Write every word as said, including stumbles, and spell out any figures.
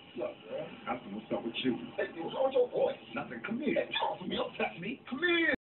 What's up, girl? Nothing. What's up with you? Hey, what's wrong with your voice? Nothing. Come here. Hey, talk to me.